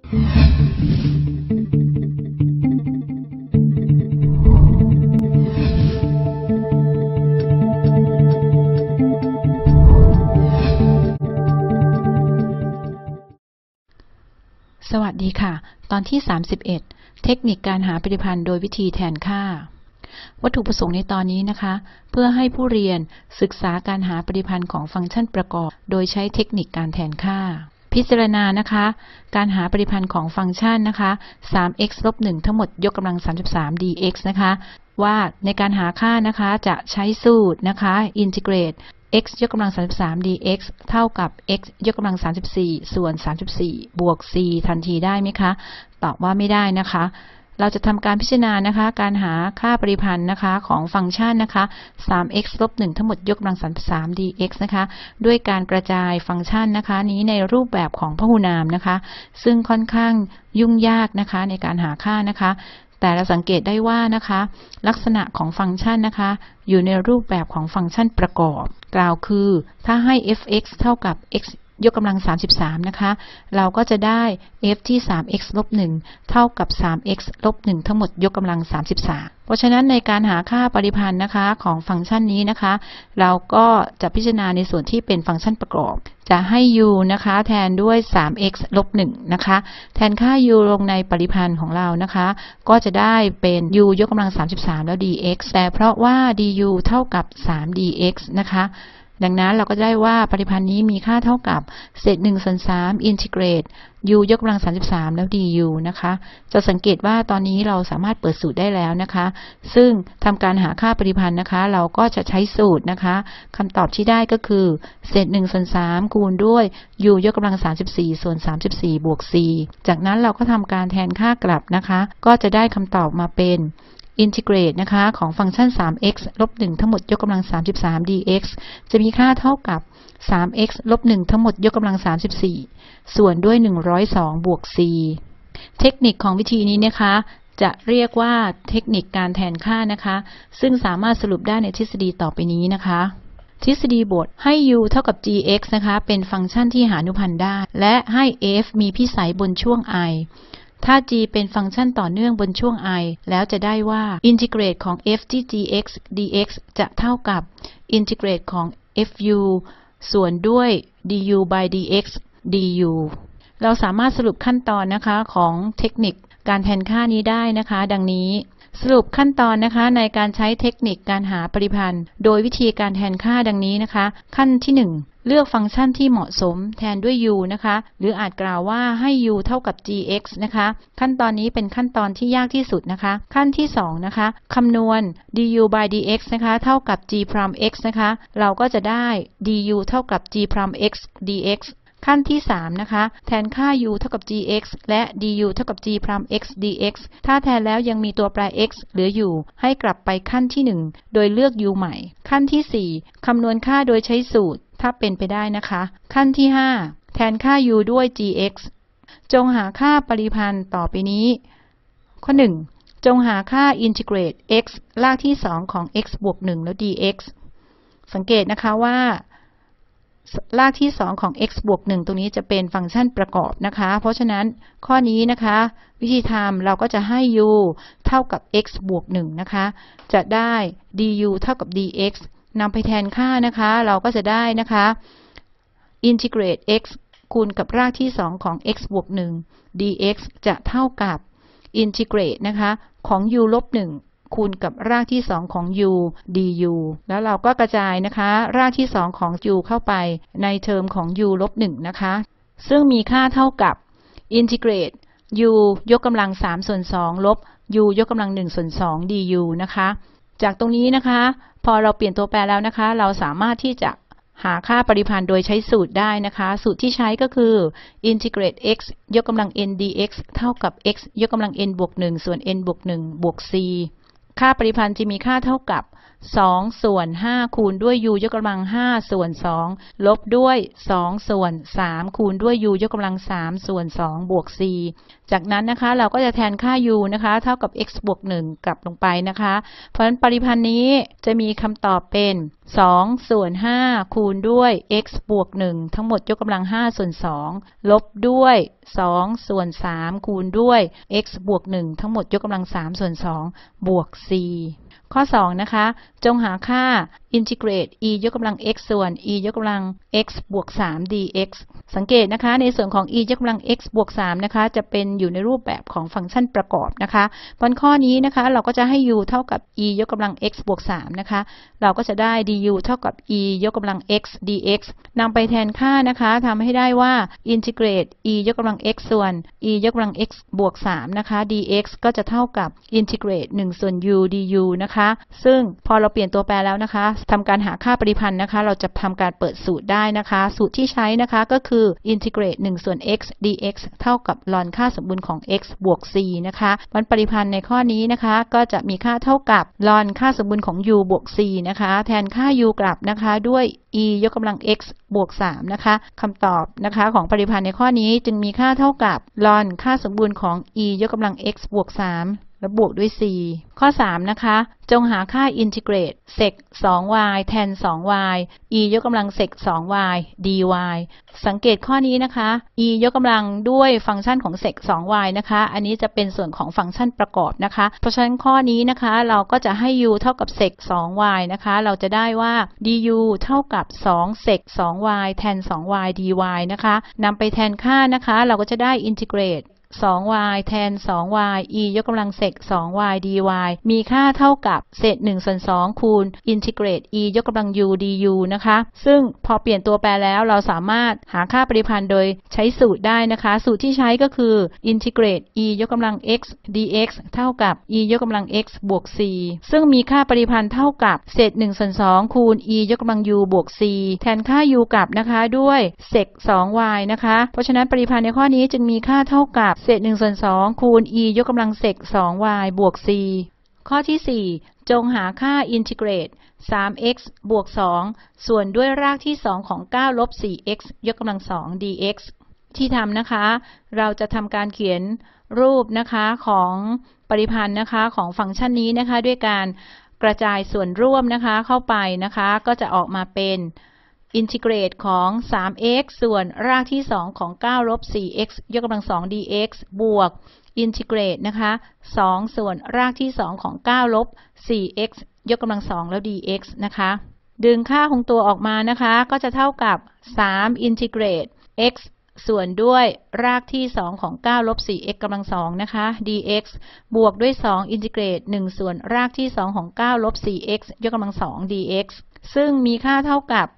สวัสดีค่ะตอนที่31เทคนิคการหาปฏิพันธ์โดยวิธีแทนค่าวัตถุประสงค์ในตอนนี้นะคะเพื่อให้ผู้เรียนศึกษาการหาปฏิพันธ์ของฟังก์ชันประกอบโดยใช้เทคนิคการแทนค่าพิจารณานะคะการหาปฏิพันธ์ของฟังก์ชันนะคะ 3x ลบ 1 ทั้งหมดยกกำลัง33 dx นะคะว่าในการหาค่านะคะจะใช้สูตรนะคะอินทิเกรตx ยกกำลัง33 dx เท่ากับ x ยกกำลัง34ส่วน34บวก c ทันทีได้ไหมคะตอบว่าไม่ได้นะคะเราจะทำการพิจารณานะคะการหาค่าปฏิพันธ์นะคะของฟังก์ชันนะคะ 3x ลบ 1 ทั้งหมดยกกำลัง33 dx นะคะด้วยการกระจายฟังก์ชันนะคะนี้ในรูปแบบของพหุนามนะคะซึ่งค่อนข้างยุ่งยากนะคะในการหาค่านะคะแต่เราสังเกตได้ว่านะคะลักษณะของฟังก์ชันนะคะอยู่ในรูปแบบของฟังก์ชันประกอบกล่าวคือถ้าให้ f(x) เท่ากับ x ยกกำลัง33นะคะเราก็จะได้ f ที่ 3x ลบ 1 เท่ากับ 3x ลบ 1 ทั้งหมดยกกำลัง33เพราะฉะนั้นในการหาค่าปฏิพันธ์นะคะของฟังก์ชันนี้นะคะเราก็จะพิจารณาในส่วนที่เป็นฟังก์ชันประกอบจะให้ u นะคะแทนด้วย 3x ลบ 1 นะคะแทนค่า u ลงในปฏิพันธ์ของเรานะคะก็จะได้เป็น u ยกกำลัง33แล้ว dx แต่เพราะว่า du เท่ากับ3 dx นะคะดังนั้นเราก็ได้ว่าปฏิพันธ์นี้มีค่าเท่ากับเศษ1ส่วน3อินทิเกรต u ยกกำลัง33แล้ว du นะคะจะสังเกตว่าตอนนี้เราสามารถเปิดสูตรได้แล้วนะคะซึ่งทำการหาค่าปฏิพันธ์นะคะเราก็จะใช้สูตรนะคะคำตอบที่ได้ก็คือเศษ1ส่วน3คูณด้วย u ยกกำลัง34ส่วน34บวก c จากนั้นเราก็ทำการแทนค่ากลับนะคะก็จะได้คำตอบมาเป็นอินทิเกรตนะคะของฟังก์ชัน 3x ลบ 1 ทั้งหมดยกกำลัง33 dx จะมีค่าเท่ากับ 3x ลบ 1 ทั้งหมดยกกำลัง34ส่วนด้วย102บวก c เทคนิคของวิธีนี้นะคะจะเรียกว่าเทคนิคการแทนค่านะคะซึ่งสามารถสรุปได้ในทฤษฎีต่อไปนี้นะคะทฤษฎีบทให้ u เท่ากับ gx นะคะเป็นฟังก์ชันที่หาอนุพันธ์ได้และให้ f มีพิสัยบนช่วง iถ้า g เป็นฟังก์ชันต่อเนื่องบนช่วง i แล้วจะได้ว่าอินทิเกรตของ f ที่ gx dx จะเท่ากับอินทิเกรตของ fu ส่วนด้วย du by dx du เราสามารถสรุปขั้นตอนนะคะของเทคนิคการแทนค่านี้ได้นะคะดังนี้สรุปขั้นตอนนะคะในการใช้เทคนิคการหาปฏิพันธ์โดยวิธีการแทนค่าดังนี้นะคะขั้นที่1เลือกฟังก์ชันที่เหมาะสมแทนด้วย u นะคะหรืออาจกล่าวว่าให้ u เท่ากับ gx นะคะขั้นตอนนี้เป็นขั้นตอนที่ยากที่สุดนะคะขั้นที่2นะคะคำนวณ du by dx นะคะเท่ากับ g prime x นะคะเราก็จะได้ du เท่ากับ g prime x dxขั้นที่3นะคะแทนค่า u เท่ากับ gx และ du เท่ากับ g prime x dx ถ้าแทนแล้วยังมีตัวแปร x เหลืออยู่ให้กลับไปขั้นที่1โดยเลือก u ใหม่ขั้นที่4คำนวณค่าโดยใช้สูตรถ้าเป็นไปได้นะคะขั้นที่5แทนค่า u ด้วย gx จงหาค่าปฏิพันธ์ต่อไปนี้ข้อ1จงหาค่าอินทิเกรต x รากที่2ของ x บวก 1 แล้ว dx สังเกตนะคะว่ารากที่2ของ x บวก 1 ตรงนี้จะเป็นฟังก์ชันประกอบนะคะเพราะฉะนั้นข้อนี้นะคะวิธีทำเราก็จะให้ u เท่ากับ x บวก 1 นะคะจะได้ du เท่ากับ dx นำไปแทนค่านะคะเราก็จะได้นะคะอินทิเกรต x คูณกับรากที่2ของ x บวก 1 dx จะเท่ากับอินทิเกรตนะคะของ u ลบ 1คูณกับรากที่2ของ u du แล้วเราก็กระจายนะคะรากที่2ของ u เข้าไปในเทอมของ u ลบ 1นะคะซึ่งมีค่าเท่ากับอินทิเกรต u ยกกำลัง3ส่วน2ลบ u ยกกำลัง1ส่วน2 du นะคะจากตรงนี้นะคะพอเราเปลี่ยนตัวแปรแล้วนะคะเราสามารถที่จะหาค่าปฏิพันธ์โดยใช้สูตรได้นะคะสูตรที่ใช้ก็คืออินทิเกรต x ยกกำลัง n dx เท่ากับ x ยกกำลัง n บวก 1ส่วน n บวก 1บวก cค่าปฏิพันธ์จะมีค่าเท่ากับ 2 ส่วน 5 คูณด้วย u ยกกำลัง 5 ส่วน 2 ลบด้วย 2 ส่วน 3 คูณด้วย u ยกกำลัง 3 ส่วน 2 บวก c จากนั้นนะคะเราก็จะแทนค่า u นะคะเท่ากับ x บวก 1 กลับลงไปนะคะเพราะฉะนั้นปริพันธ์นี้จะมีคำตอบเป็น2 ส่วน 5 คูณด้วย x บวก 1 ทั้งหมดยกกำลัง 5 ส่วน 2 ลบด้วย 2 ส่วน 3 คูณด้วย x บวก 1 ทั้งหมดยกกำลัง 3 ส่วน 2 บวก c ข้อ 2 นะคะจงหาค่า integrate e ยกกำลัง x ส่วน e ยกกำลัง x บวก 3 dx สังเกตนะคะในส่วนของ e ยกกำลัง x บวก 3 นะคะจะเป็นอยู่ในรูปแบบของฟังก์ชันประกอบนะคะบนข้อนี้นะคะเราก็จะให้ u เท่ากับ e ยกกำลัง x บวก 3 นะคะเราก็จะได้ du เท่ากับ e ยกกำลัง x dx นำไปแทนค่านะคะทำให้ได้ว่า integrate e ยกกำลัง x ส่วน e ยกกำลัง x บวก 3 นะคะ dx ก็จะเท่ากับ integrate 1 ส่วน u du นะคะซึ่งพอเราเปลี่ยนตัวแปรแล้วนะคะทำการหาค่าปริพันธ์นะคะเราจะทำการเปิดสูตรได้นะคะสูตรที่ใช้นะคะก็คือ integrate 1 ส่วน x dx เท่ากับลอนค่าสมบูรณ์ของ x บวก c นะคะวันปริพันธ์ในข้อนี้นะคะก็จะมีค่าเท่ากับลอนค่าสมบูรณ์ของ u บวก c นะคะแทนค่า u กลับนะคะด้วย e ยกกำลัง x บวก 3 นะคะคำตอบนะคะของปริพันธ์ในข้อนี้จึงมีค่าเท่ากับลอนค่าสมบูรณ์ของ e ยกกำลัง x บวก 3และบวกด้วย c ข้อ 3 นะคะจงหาค่า integrate sec 2y แทน 2y e ยกกำลัง sec 2y dy สังเกตข้อนี้นะคะ e ยกกำลังด้วยฟังก์ชันของ sec 2y นะคะอันนี้จะเป็นส่วนของฟังก์ชันประกอบนะคะเพราะฉะนั้นข้อนี้นะคะเราก็จะให้ u เท่ากับ sec 2y นะคะเราจะได้ว่า du เท่ากับ2 sec 2y แทน 2y dy นะคะนำไปแทนค่านะคะเราก็จะได้ integrate 2y แทน 2y e ยกกำลังเศษ 2y dy มีค่าเท่ากับเศษ1ส่วน2คูณ integrate e ยกกำลัง u du นะคะซึ่งพอเปลี่ยนตัวแปรแล้วเราสามารถหาค่าปริพันธ์โดยใช้สูตรได้นะคะสูตรที่ใช้ก็คือ integrate e ยกกำลัง x dx เท่ากับ e ยกกำลัง x บวก c ซึ่งมีค่าปริพันธ์เท่ากับเศษ1ส่วน2คูณ e ยกกำลัง u บวก c แทนค่า u กลับนะคะด้วยเศษ 2y นะคะเพราะฉะนั้นปริพันธ์ในข้อนี้จึงมีค่าเท่ากับเศษ1ส่วน2คูณ e ยกกำลังเศษ 2y บวก c ข้อที่ 4 จงหาค่า integrate 3x บวก 2 ส่วนด้วยรากที่ 2 ของ 9 ลบ 4x ยกกำลัง 2 dx ที่ทำนะคะเราจะทำการเขียนรูปนะคะของปริพันธ์นะคะของฟังก์ชันนี้นะคะด้วยการกระจายส่วนร่วมนะคะเข้าไปนะคะก็จะออกมาเป็นintegrate ของ 3x ส่วนรากที่ 2 ของ 9 ลบ 4x ยกกำลัง 2 dx บวก integrate นะคะ2 ส่วนรากที่ 2 ของ 9 ลบ 4x ยกกำลัง 2 แล้ว dx นะคะดึงค่าของตัวออกมานะคะก็จะเท่ากับ3 integrate x ส่วนด้วยรากที่ 2 ของ 9 ลบ 4x กำลัง 2 นะคะ dx บวกด้วย 2 integrate 1 ส่วนรากที่ 2 ของ 9 ลบ 4x ยกกำลัง 2 dx ซึ่งมีค่าเท่ากับ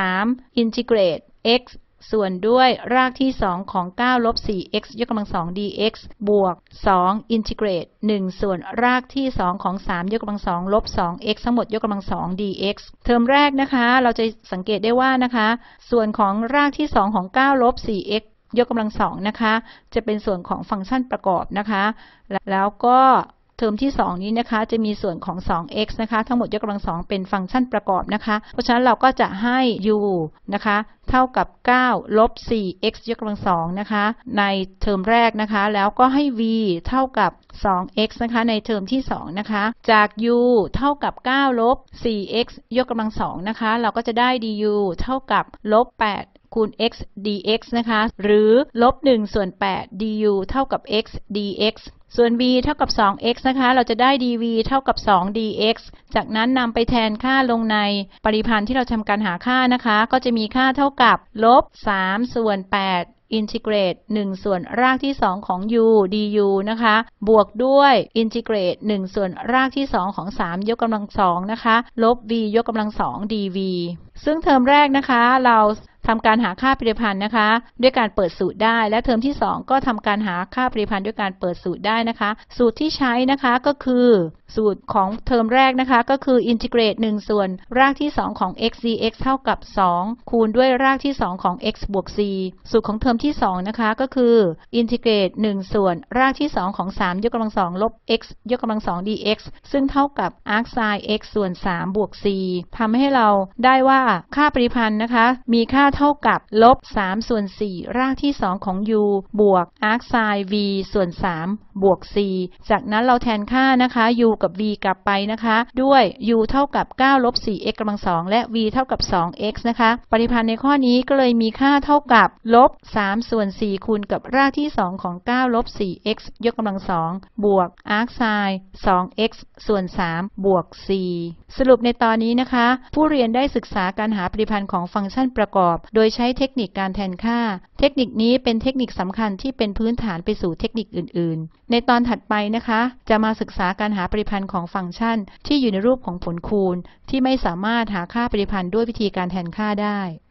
3 integrate x ส่วนด้วยรากที่ 2 ของ 9 ลบ 4x ยกกำลัง 2 dx บวก 2 integrate 1 ส่วนรากที่ 2 ของ 3 ยกกำลัง 2 ลบ 2x ทั้งหมดยกกำลัง 2 dx เทอมแรกนะคะเราจะสังเกตได้ว่านะคะส่วนของรากที่ 2 ของ 9 ลบ 4x ยกกำลัง 2นะคะจะเป็นส่วนของฟังก์ชันประกอบนะคะแล้วก็เทอมที่ 2 นี้นะคะจะมีส่วนของ 2x นะคะทั้งหมดยกกำลัง 2เป็นฟังก์ชันประกอบนะคะเพราะฉะนั้นเราก็จะให้ u นะคะเท่ากับ 9 ลบ 4x ยกกำลัง 2นะคะในเทอมแรกนะคะแล้วก็ให้ v เท่ากับ 2x นะคะในเทอมที่ 2 นะคะจาก u เท่ากับ 9 ลบ 4x ยกกำลัง 2นะคะเราก็จะได้ du เท่ากับลบ 8 คูณ x dx นะคะหรือลบ 1 ส่วน 8 du เท่ากับ x dxส่วน v เท่ากับ 2x นะคะเราจะได้ dv เท่ากับ 2 dx จากนั้นนำไปแทนค่าลงในปริพันธ์ที่เราทำการหาค่านะคะก็จะมีค่าเท่ากับลบ 3 ส่วน 8 integrate 1 ส่วนรากที่ 2 ของ u du นะคะบวกด้วย integrate 1 ส่วนรากที่ 2 ของ 3 ยกกำลัง 2 นะคะลบ v ยกกำลัง 2 dv ซึ่งเทอมแรกนะคะเราทำการหาค่าปริพันธ์นะคะด้วยการเปิดสูตรได้และเทอมที่2ก็ทำการหาค่าปริพันธ์ด้วยการเปิดสูตรได้นะคะสูตรที่ใช้นะคะก็คือสูตรของเทอมแรกนะคะก็คืออินทิเกรต1ส่วนรากที่2ของ x dx เท่ากับ2คูณด้วยรากที่2ของ x บวก c สูตรของเทอมที่2นะคะก็คืออินทิเกรต1ส่วนรากที่2ของ3ยกกำลัง2ลบ x ยกกำลัง2 dx ซึ่งเท่ากับ arc sin x ส่วน3บวก c ทำให้เราได้ว่าค่าปริพันธ์นะคะมีค่าเท่ากับลบ3ส่วน4รากที่2ของ u บวก arc sin v ส่วน3บวก c จากนั้นเราแทนค่านะคะ u กับ v กลับไปนะคะด้วย u เท่ากับ9ลบ 4x กำลัง2และ v เท่ากับ 2x นะคะปริพันธ์ในข้อนี้ก็เลยมีค่าเท่ากับลบ3ส่วน4คูณกับรากที่2ของ9ลบ 4x ยกกำลัง2บวก arc sin 2x ส่วน3บวก c สรุปในตอนนี้นะคะผู้เรียนได้ศึกษาการหาปริพันธ์ของฟังก์ชันประกอบโดยใช้เทคนิคการแทนค่าเทคนิคนี้เป็นเทคนิคสำคัญที่เป็นพื้นฐานไปสู่เทคนิคอื่นๆในตอนถัดไปนะคะจะมาศึกษาการหาปริพันธ์ของฟังก์ชันที่อยู่ในรูปของผลคูณที่ไม่สามารถหาค่าปริพันธ์ด้วยวิธีการแทนค่าได้